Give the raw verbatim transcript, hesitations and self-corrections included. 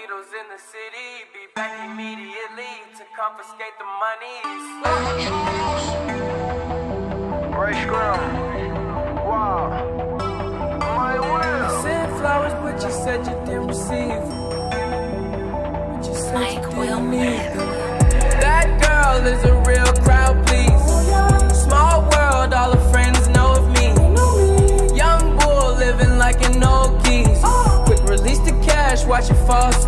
Beatles in the city, be back immediately to confiscate the monies. Ray Scrum. Wow. My will. Sent flowers, but you said you didn't receive. But you said you didn't need them. That girl is a real crowd, please. Small world, all her friends know of me. Young bull living like an old geese. Quick release the cash, watch it fall.